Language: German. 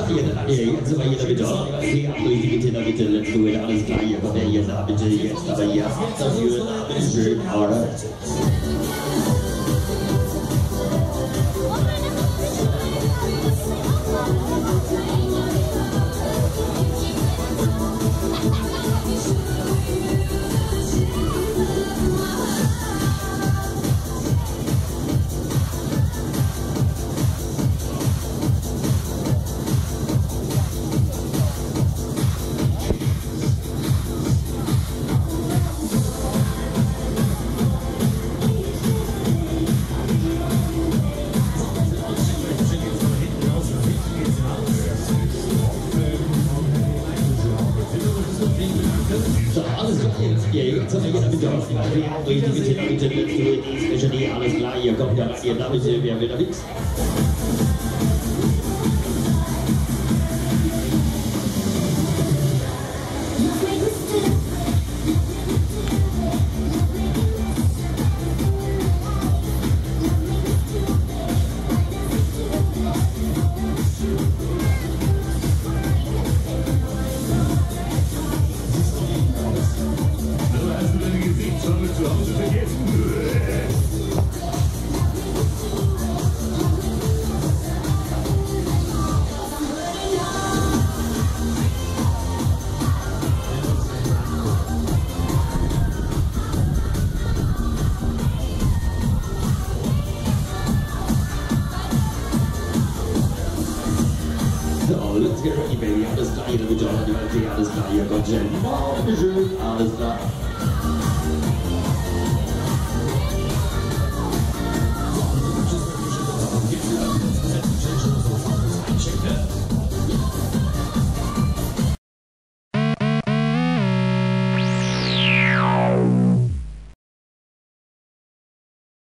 Jetzt sind wir hier bitte auch. Okay, abruhig, bitte, bitte, let's do it. Alles klar, hier kommt der hier, da bitte, jetzt, aber hier, habt dafür, bitte schön, alright. So, alles klar, jetzt haben wir hier bitte auf die bitte, bitte, bitte, alles klar, hier kommt da rein, hier, da bitte, wer will da nichts? Zu Hause vergessen. So, let's get ready, baby. Alles klar, hier bitte, alles klar, hier kommt schon. Alles klar.